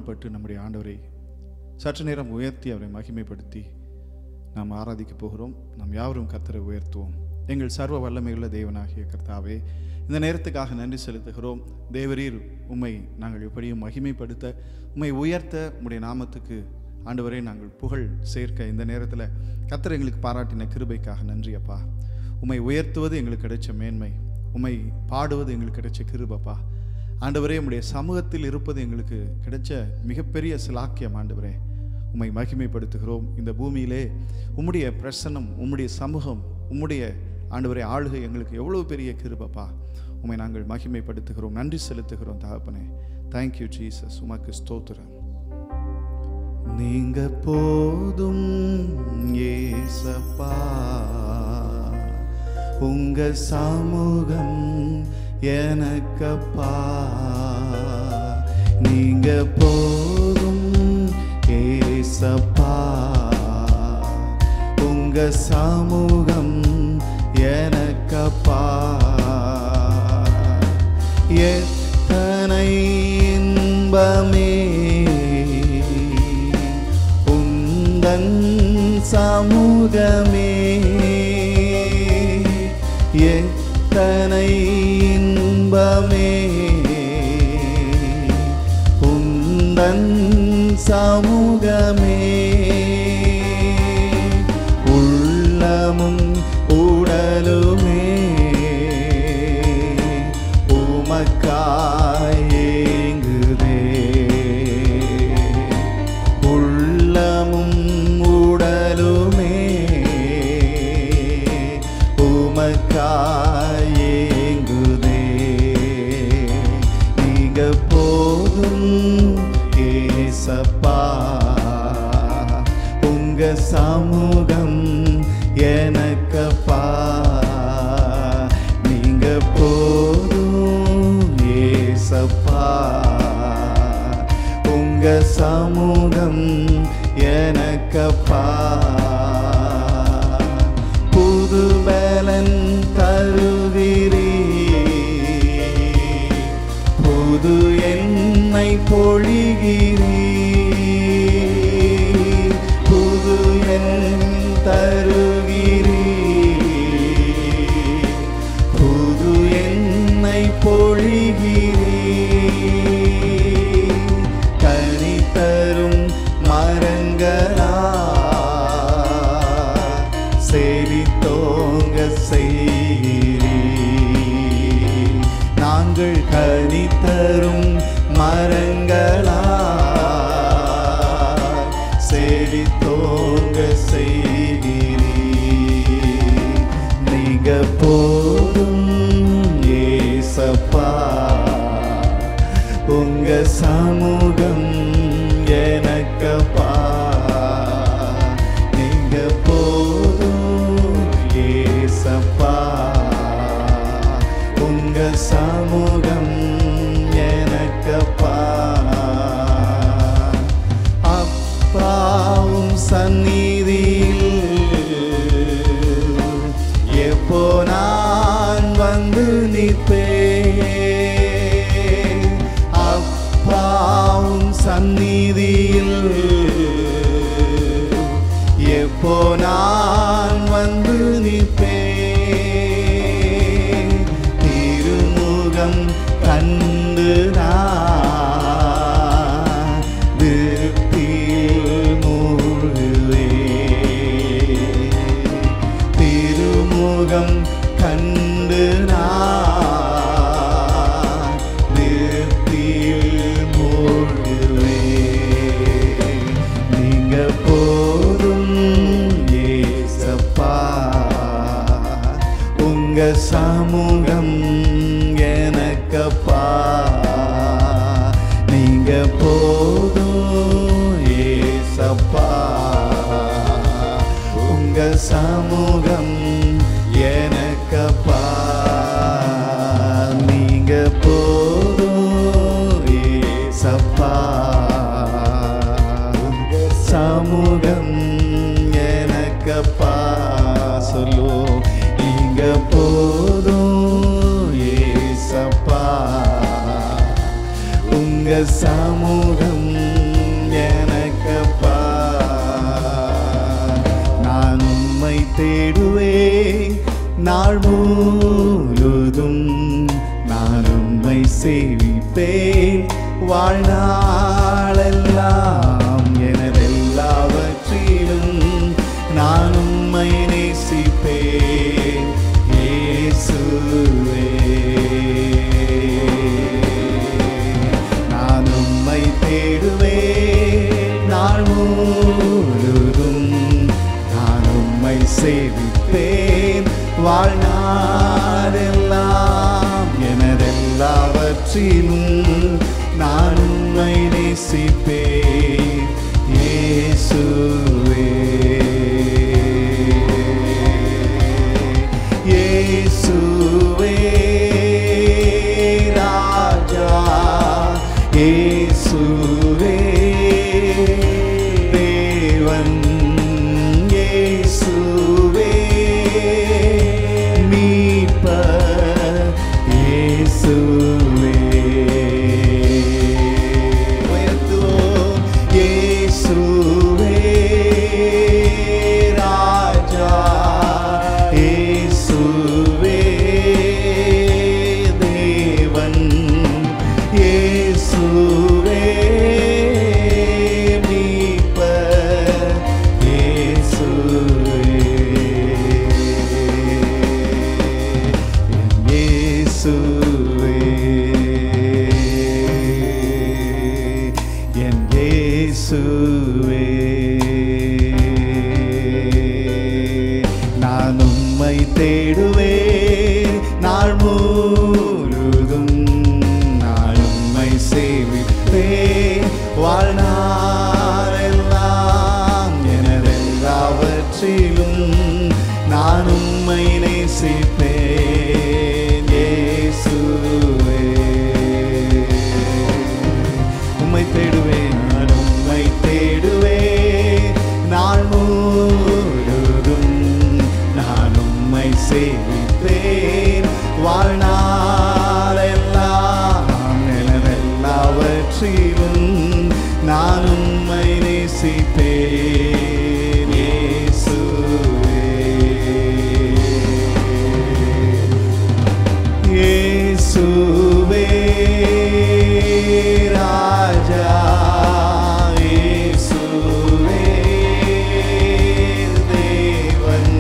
பூரணப்பட்டு நம்முடைய ஆண்டவரை சற்று நேரம் உயர்த்தி அவரை மகிமைப்படுத்தி நாம் ஆராதிக்க போகிறோம். நாம் யாவரும் கர்த்தரை உயர்த்துவோம். எங்கள் சர்வ வல்லமையுள்ள தேவனாகிய கர்த்தாவே, இந்த நேரத்துக்காக நன்றி செலுத்துகிறோம். தேவரீர், உம்மை நாங்கள் எப்படியும் மகிமைப்படுத்த, உம்மை உயர்த்த, உம்முடைய நாமத்துக்கு ஆண்டவரே நாங்கள் புகழ் சேர்க்க இந்த நேரத்தில் கர்த்தர் எங்களுக்கு பாராட்டின கிருபைக்காக நன்றி அப்பா. உம்மை உயர்த்துவது எங்களுக்கு கிடைச்ச மேன்மை, உம்மை பாடுவது எங்களுக்கு கிடைச்ச கிருபப்பா. ஆண்டவரே, உம்முடைய சமூகத்தில் இருப்பது எங்களுக்கு கிடைச்ச மிகப்பெரிய சிலாக்கியம். ஆண்டவரே, உம்மை மகிமைப்படுத்துகிறோம். இந்த பூமியிலே உம்முடைய பிரசன்னம், உம்முடைய சமூகம், உம்முடைய ஆண்டவரே ஆளுகை எங்களுக்கு எவ்வளவு பெரிய கிருபப்பா. உம்மை நாங்கள் மகிமைப்படுத்துகிறோம், நன்றி செலுத்துகிறோம் தகப்பனே. Thank you Jesus. உமக்கு ஸ்தோத்திரம். நீங்க போதும் ஏசப்பா, உங்க சமூகம் எனக்கப்பா. நீங்க போதும் ஏசப்பா, உங்க சமூகம் எனக்கப்பா. எத்தனை இன்பமே உந்தன் சமூகமே, எத்தனை இன்பமே உந்தன் சமூகமே. உள்ளமும் உடலுமே உமக்காய் ஏங்குதே. உள்ளமும் உடலுமே உமக்காய் ஏங்குதே. நீங்க போதும் ஏசப்பா, உங்க சமூகம் எனக்கப்பா. நீங்க போதும் ஏசப்பா, உங்க சமூகம் எனக்கப்பா. புது பலன் தருகிறீ, புது எண்ணெய் பொழிகிறீ, புது எண்ணெய் தருகிறீ, புது எண்ணெய் பொழிகிறீ. கனி தரும் மரங்களா செழித்தோங்க செய்கிறீ. நாங்கள் கனி தரும் மரங்களா செழித்தோங்க செய்கிறீ. நீங்க போதும் ஏசப்பா, உங்க சமூகம் எனக்கப்பா. நீங்க போதும் ஏசப்பா, உங்க சமூகம் எனக்கப்பா. அப்பாவும் சந்நிதியில் எப்போ நான் வந்து நிற்பேன். அப்பாவும் சந்நிதியில் எப்போ நான் வந்து நிற்பேன். திருமுகம் கண்டு நான் திருப்தியில் மூழ்குவேன். திருமுகம் கண்டு நான் திருப்தியில் மூழ்குவேன். நீங்க போதும் ஏசப்பா, உங்க சமூகம் எனக்கப்பா. நீங்க போதும் ஏசப்பா, உங்க சமூகம் எனக்கப்பா. நீங்க போதும் ஏசப்பா, உங்க சமூகம் எனக்கப்பா. சொல்லு, நீங்க போதும் ஏசப்பா, உங்க சமூகம் முழுதும் நான் உம்மை சேவிப்பேன். வாழ்நாளெல்லாம் எனதெல்லாவற்றிலும் நான் உம்மை நேசிப்பேன். இயேசுவே நான் உம்மை தேடுவேன். நாள் முழுதும் நான் உம்மை சேவிப்பேன். வாழ்நாளெல்லாம் எனதெல்லாவற்றிலும் நான் உம்மை நேசிப்பேன். இயேசுவே இயேசுவே ராஜா, இயேசுவே தேவன், இயேசுவே மீட்பர், இயேசுவே உயர்த்துவோம். இயேசுவே ராஜா, இயேசுவே தேவன், இயேசுவே மீட்பர், இயேசுவே என் இயேசுவே நான் உம்மை தேடுவேன். நாள் முழுதும் நான் உம்மை சேவிப்பேன். வாழ்நாளெல்லாம் எனதெல்லாவற்றிலும் நான் உம்மை நேசிப்பேன். இயேசுவே உம்மை தேடுவேன். நான் உம்மை தேடுவேன். நாள் முழுதும் நான் உம்மை சேவிப்பேன். வாழ்நாளெல்லாம் எனதெல்லாவற்றிலும் நான் உம்மை நேசிப்பேன். இயேசுவே இயேசுவே ராஜா, இயேசுவே தேவன்,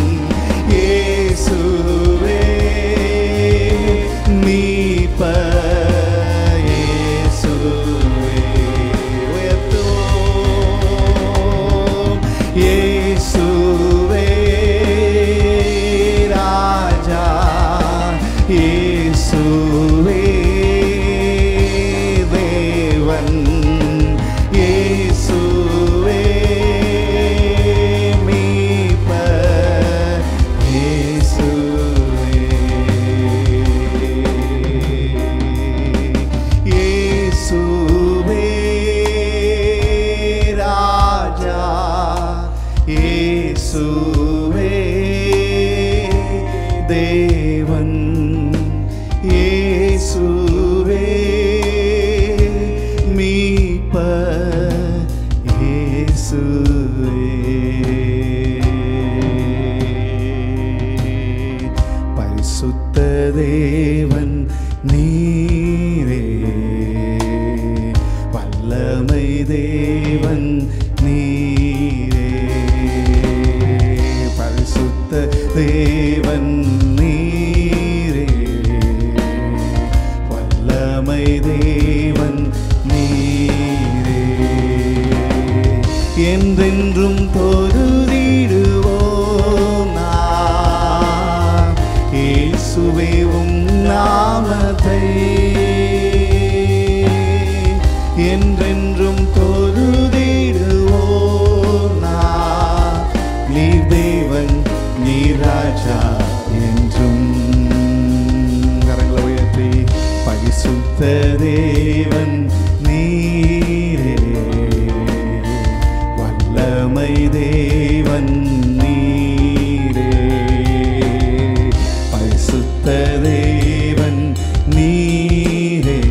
இயேசுவே மீட்பர், இயேசுவே உயர்த்துவோம். இயேசுவே ராஜா, இயேசுவே தேவன், இயேசுவே மீட்பர், இயேசுவே இயேசுவே ராஜா, இயேசுவே தேவன், இயேசுவே மீட்பர், இயேசுவே பரிசுத்த தேவன் நீரே, வல்லமை தேவன் நீரே, பரிசுத்த தேவன் நீரே, வல்லமை தேவன் நீரே, என்றென்றும் தொழுதிடுவோம் நாம் இயேசுவே உம் நாமத்தை, என்றென்றும் தொழுதிடுவோம் நாம். நீர் தேவன், நீர் ராஜா என்றும். கரங்களை உயர்த்தி பரிசுத்த தேவன் நீரே, வல்லமை தேவன் நீரே, பரிசுத்த தேவன் நீரே,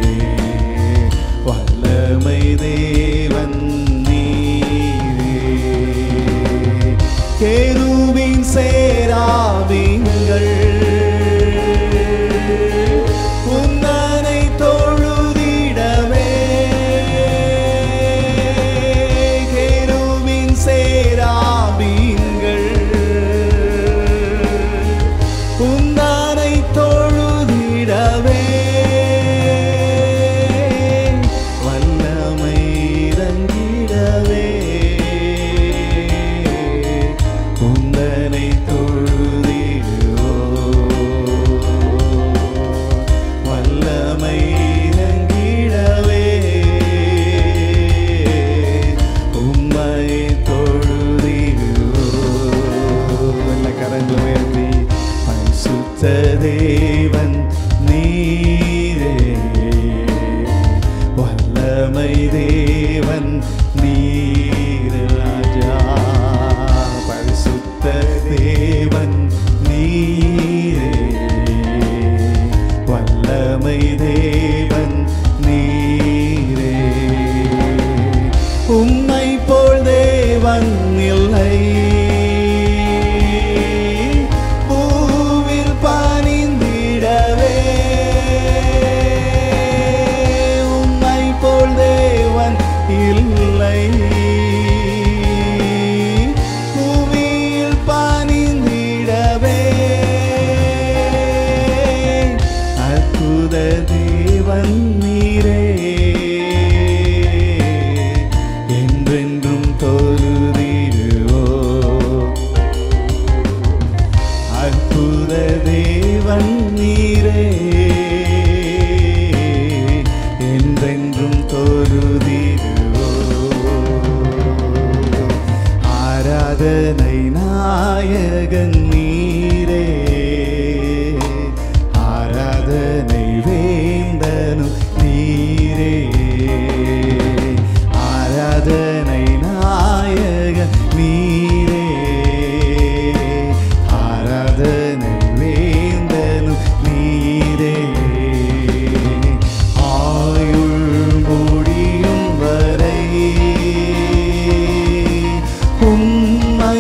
வல்லமை தேவன் நீரே. கேருபீன் சேராபீன்கள் தேவன் நீரே, வல்லமை தேவன் நீரே ராஜா. பரிசுத்த தேவன் நீரே, வல்லமை தேவன் நீரே. உம்மை போல் தேவன் இல்லை, பூவில் பணிந்திடவே. உம்மை போல் தேவன் இல்லை, பூவில் பணிந்திடவே. அற்புத தேவன் நீரே, என்றென்றும் தொழுதிடுவோ. அற்புத தேவன் நீரே, என்றென்றும் தொழுதிடுவோ. ஆராதனை நாயகன் நீரே, ஆராதனை வேந்தனும் நீரே. ஆராதனை நாயகன் நீரே, ஆராதனை வேந்தனும் நீரே. ஆயுள் முடியும் வரை உம்மை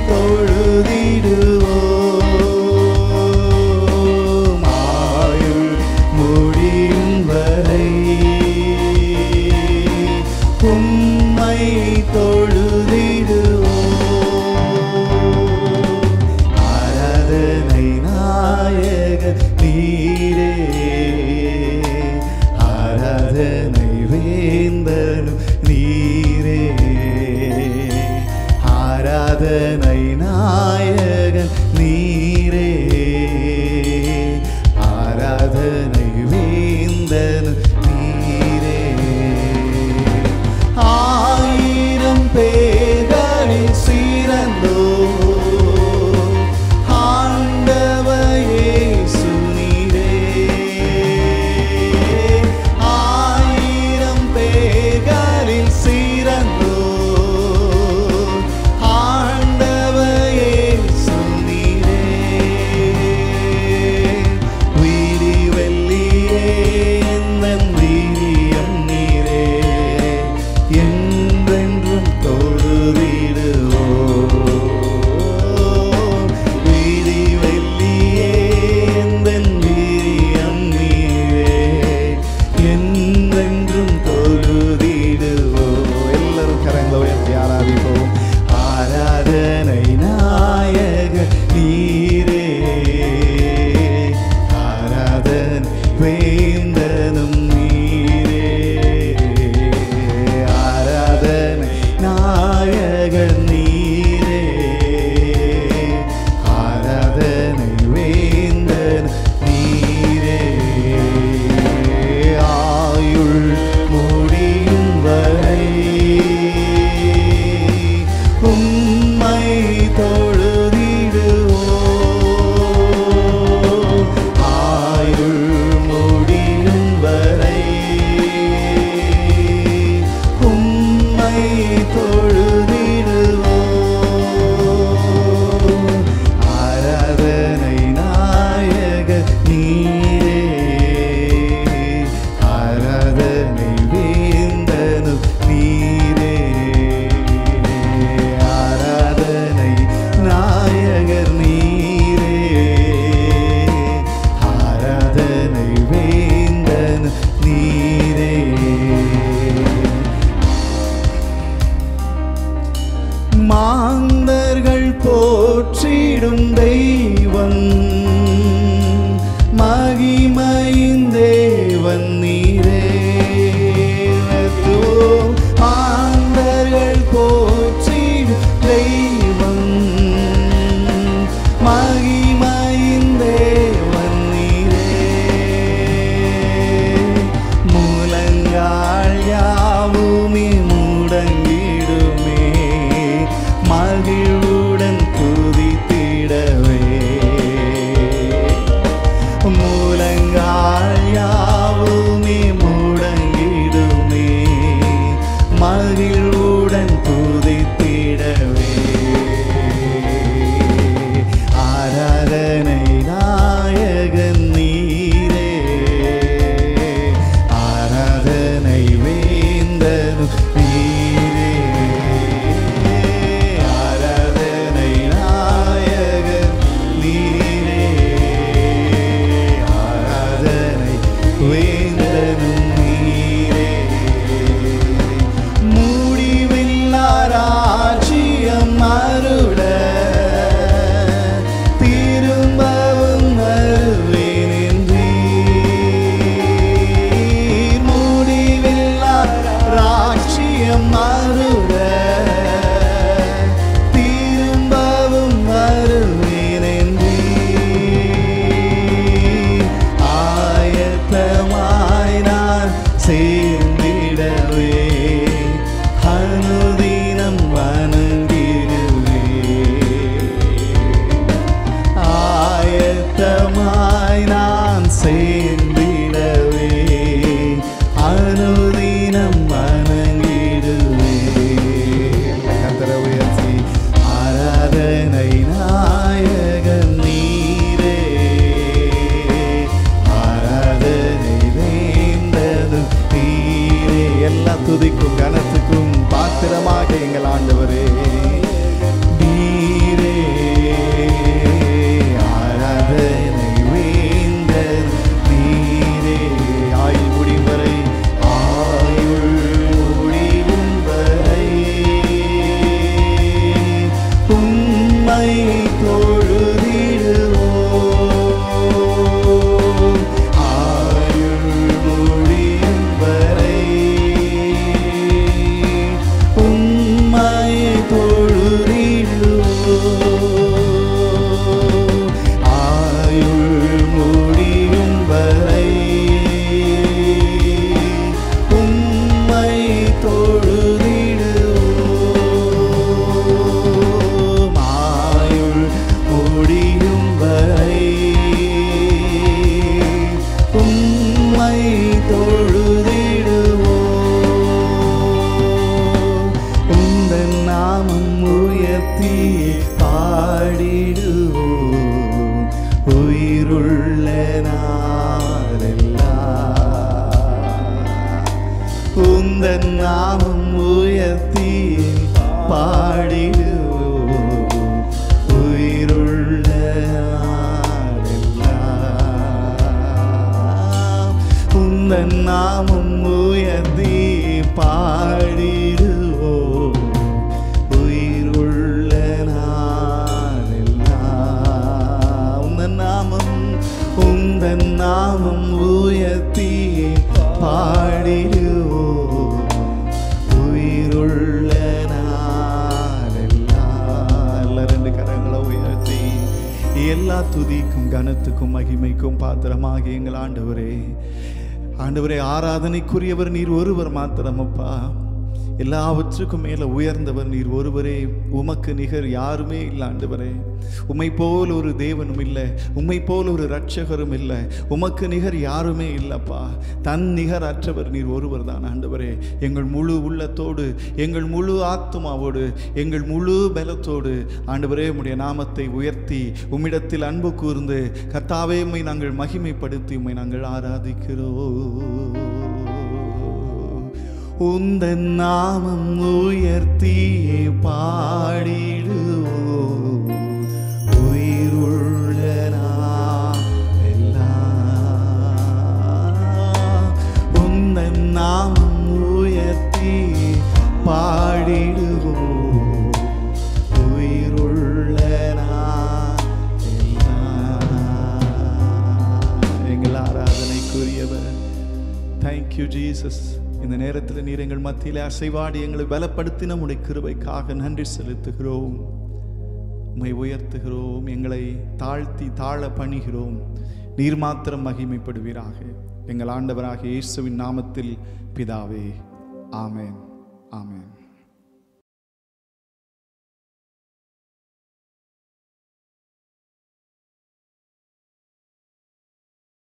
தொழுதிடுவோம். ஆயுள் முடியும் வரை உம்மை தொழுதிடுவோம். ஆராதனை நாயகன் நீரே, ஆராதனை வேந்தனும் நீரே. ஆராதனை நாயகன் நீரே, ஆராதனை வேந்தனும் நீரே. ஆயிரம் பேர்களில் சிறந்தோ ஆண்டவர் இயேசு நீரே. ஆயிரம் பேர்களில் சிறந்தோ ஆண்டவர் இயேசு நீரே. வீடி வெள்ளி சேர்ந்திடவே அனுதினம் வணங்கிடுவே. கர்த்தரை உயர்த்தி ஆராதனை நாயகன் நீரே, ஆராதனை வேண்டது நீரே. எல்லா துதிக்கும் கனத்துக்கும் பாத்திரமாக எங்கள் ஆண்டவரே நீரே, ஆராதனை வேண்டது நீரே. ஆயுள் முடியும் வரை, ஆயுள் முடியும் வரை உம்மை தொழுதிடுவோம். ஆயுள் முடியும் வரை உம்மை தொழுதிடுவோம். ஆயுள் முடியும் வரை உம்மை தொழுதிடுவோம். ஆயுள் முடியும் வரை உம்மை தொழுதிடுவோம். உந்தன் நாமம் உயர்த்தி பாடிடுவோம் உயிருள்ள நாளெல்லாம். உந்தன் நாமம் உயர்த்தி பாடிடுவோம் உயிருள்ள நாளெல்லாம். உந்தன் நாமம் உயர்த்தி பாடிடுவோம் உயிருள்ள நாளெல்லாம். உந்தன் நாமம் உயர்த்தி பாடிடுவோம் உயிருள்ள நாளெல்லாம். எல்லா ரெண்டு கரங்களை உயர்த்தி எல்லா துதிக்கும் கனத்துக்கும் மகிமைக்கும் பாத்திரமாக எங்கள் ஆண்டவரே, ஆண்டவரே ஆராதனைக்குரியவர் நீர் ஒருவர் மாத்திரமப்பா. எல்லாவற்றுக்கும் மேல உயர்ந்தவர் நீர் ஒருவரே, உமக்கு நிகர் யாருமே இல்லை ஆண்டவரே. உம்மை போல் ஒரு தேவனும் இல்லை, உம்மை போல் ஒரு இரட்சகரும் இல்லை, உமக்கு நிகர் யாருமே இல்லப்பா. தன் நிகர் அற்றவர் நீர் ஒருவர் தான் ஆண்டவரே. எங்கள் முழு உள்ளத்தோடு, எங்கள் முழு ஆத்மாவோடு, எங்கள் முழு பலத்தோடு ஆண்டவரே உம்முடைய நாமத்தை உயர்த்தி உம்மிடத்தில் அன்பு கூர்ந்து கர்த்தாவே உம்மை நாங்கள் மகிமைப்படுத்தி உம்மை நாங்கள் ஆராதிக்கிறோம். உந்தன் நாமம் உயர்த்தி பாடிடுவோம் உயிருள்ள நாளெல்லாம். உந்தன் நாமம் உயர்த்தி பாடிடுவோம் உயிருள்ள நாளெல்லாம். எங்கள் ஆராதனைக்குரியவர். Thank you Jesus. இந்த நேரத்தில் நீர் எங்கள் மத்தியில் அசைவாடி எங்களை பலப்படுத்தின உம்முடைய கிருபைக்காக நன்றி செலுத்துகிறோம். உம்மை உயர்த்துகிறோம், எங்களை தாழ்த்தி தாழ பணிகிறோம். நீர் மாத்திரம் மகிமைப்படுவீராக. எங்கள் ஆண்டவராகிய இயேசுவின் நாமத்தில் பிதாவே, ஆமென், ஆமென்.